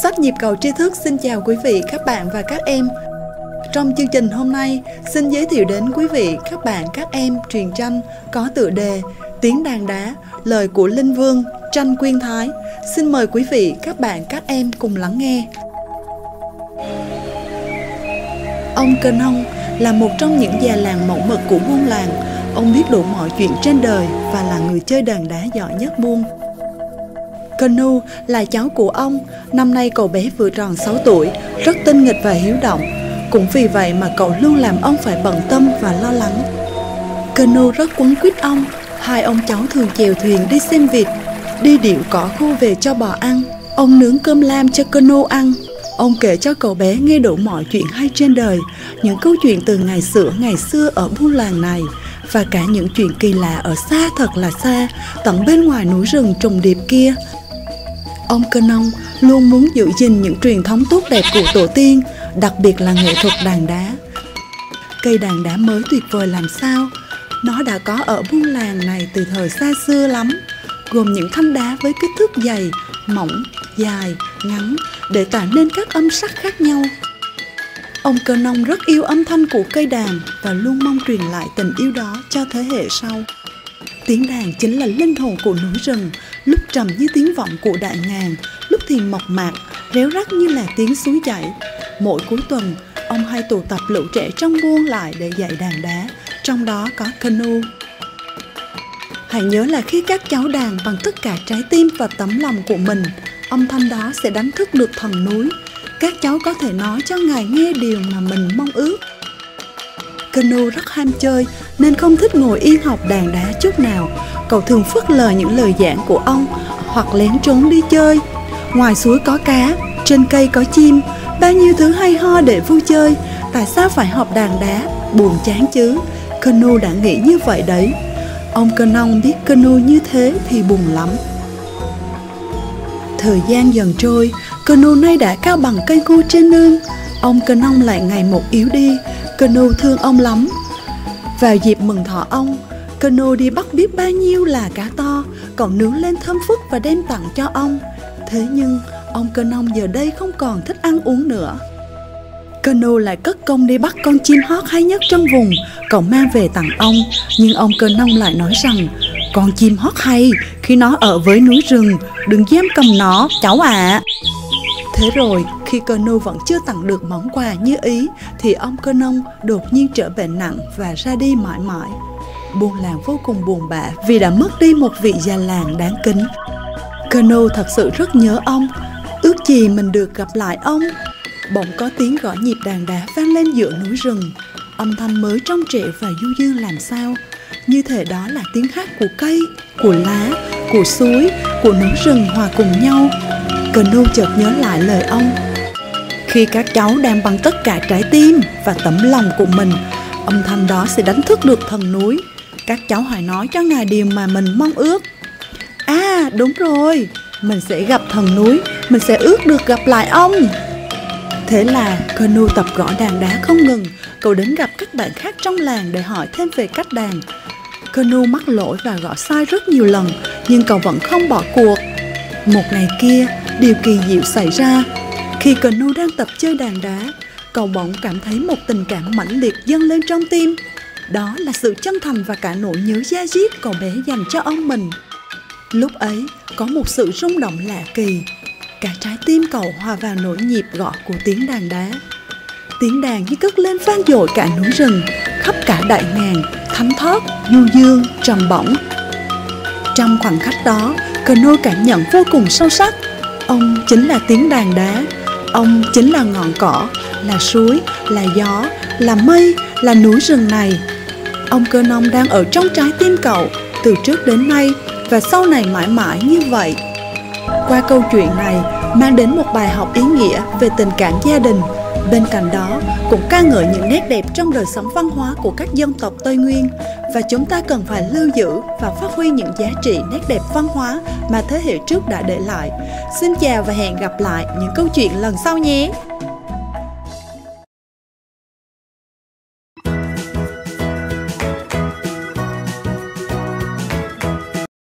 Sách Nhịp Cầu Tri Thức xin chào quý vị, các bạn và các em. Trong chương trình hôm nay, xin giới thiệu đến quý vị, các bạn, các em truyện tranh có tựa đề Tiếng đàn đá, lời của Linh Vương, tranh Quyên Thái. Xin mời quý vị, các bạn, các em cùng lắng nghe. Ông Cơ Nông là một trong những già làng mẫu mực của buôn làng. Ông biết đủ mọi chuyện trên đời và là người chơi đàn đá giỏi nhất buôn. Canu là cháu của ông. Năm nay cậu bé vừa tròn 6 tuổi, rất tinh nghịch và hiếu động. Cũng vì vậy mà cậu luôn làm ông phải bận tâm và lo lắng. Canu rất quấn quýt ông. Hai ông cháu thường chèo thuyền đi xem vịt, đi điệu cỏ khô về cho bò ăn. Ông nướng cơm lam cho Canu ăn. Ông kể cho cậu bé nghe đủ mọi chuyện hay trên đời, những câu chuyện từ ngày xưa ở buôn làng này, và cả những chuyện kỳ lạ ở xa thật là xa, tận bên ngoài núi rừng trùng điệp kia. Ông Cơ Nông luôn muốn giữ gìn những truyền thống tốt đẹp của tổ tiên, đặc biệt là nghệ thuật đàn đá. Cây đàn đá mới tuyệt vời làm sao. Nó đã có ở buôn làng này từ thời xa xưa lắm, gồm những thanh đá với kích thước dày, mỏng, dài, ngắn để tạo nên các âm sắc khác nhau. Ông Cơ Nông rất yêu âm thanh của cây đàn và luôn mong truyền lại tình yêu đó cho thế hệ sau. Tiếng đàn chính là linh hồn của núi rừng, lúc trầm như tiếng vọng của đại ngàn, lúc thì mộc mạc, réo rắt như là tiếng suối chảy. Mỗi cuối tuần, ông hay tụ tập lũ trẻ trong buôn lại để dạy đàn đá, trong đó có Canu. Hãy nhớ là khi các cháu đàn bằng tất cả trái tim và tấm lòng của mình, âm thanh đó sẽ đánh thức được thần núi. Các cháu có thể nói cho ngài nghe điều mà mình mong ước. Canu rất ham chơi nên không thích ngồi yên học đàn đá chút nào. Cậu thường phớt lờ những lời giảng của ông hoặc lén trốn đi chơi. Ngoài suối có cá, trên cây có chim, bao nhiêu thứ hay ho để vui chơi. Tại sao phải học đàn đá, buồn chán chứ? Canu đã nghĩ như vậy đấy. Ông Cơ Nông biết Canu như thế thì buồn lắm. Thời gian dần trôi, Canu nay đã cao bằng cây ngô trên nương. Ông Cơ Nông lại ngày một yếu đi. Canu thương ông lắm. Vào dịp mừng thọ ông, Canu đi bắt biết bao nhiêu là cá to, cậu nướng lên thơm phức và đem tặng cho ông. Thế nhưng ông Cơ Nông giờ đây không còn thích ăn uống nữa. Canu lại cất công đi bắt con chim hót hay nhất trong vùng, cậu mang về tặng ông. Nhưng ông Cơ Nông lại nói rằng con chim hót hay khi nó ở với núi rừng, đừng dám cầm nó cháu ạ. Thế rồi khi Canu vẫn chưa tặng được món quà như ý thì ông Cơ Nông đột nhiên trở bệnh nặng và ra đi mãi mãi. Buôn làng vô cùng buồn bã vì đã mất đi một vị già làng đáng kính. Canu thật sự rất nhớ ông, ước gì mình được gặp lại ông. Bỗng có tiếng gõ nhịp đàn đá vang lên giữa núi rừng. Âm thanh mới trong trẻo và du dương làm sao, như thể đó là tiếng hát của cây, của lá, của suối, của núi rừng hòa cùng nhau. Canu chợt nhớ lại lời ông. Khi các cháu đang bằng tất cả trái tim và tấm lòng của mình, âm thanh đó sẽ đánh thức được thần núi. Các cháu hãy nói cho ngài điều mà mình mong ước. À đúng rồi, mình sẽ gặp thần núi, mình sẽ ước được gặp lại ông. Thế là Canu tập gõ đàn đá không ngừng. Cậu đến gặp các bạn khác trong làng để hỏi thêm về cách đàn. Canu mắc lỗi và gõ sai rất nhiều lần, nhưng cậu vẫn không bỏ cuộc. Một ngày kia, điều kỳ diệu xảy ra. Khi Canu đang tập chơi đàn đá, cậu bỗng cảm thấy một tình cảm mãnh liệt dâng lên trong tim. Đó là sự chân thành và cả nỗi nhớ da diết cậu bé dành cho ông mình. Lúc ấy, có một sự rung động lạ kỳ. Cả trái tim cậu hòa vào nỗi nhịp gõ của tiếng đàn đá. Tiếng đàn như cất lên vang dội cả núi rừng, khắp cả đại ngàn, thánh thót, du dương, trầm bổng. Trong khoảnh khắc đó, Canu cảm nhận vô cùng sâu sắc. Ông chính là tiếng đàn đá. Ông chính là ngọn cỏ, là suối, là gió, là mây, là núi rừng này. Ông Cơ Nông đang ở trong trái tim cậu từ trước đến nay và sau này mãi mãi như vậy. Qua câu chuyện này mang đến một bài học ý nghĩa về tình cảm gia đình. Bên cạnh đó cũng ca ngợi những nét đẹp trong đời sống văn hóa của các dân tộc Tây Nguyên, và chúng ta cần phải lưu giữ và phát huy những giá trị nét đẹp văn hóa mà thế hệ trước đã để lại. Xin chào và hẹn gặp lại những câu chuyện lần sau nhé.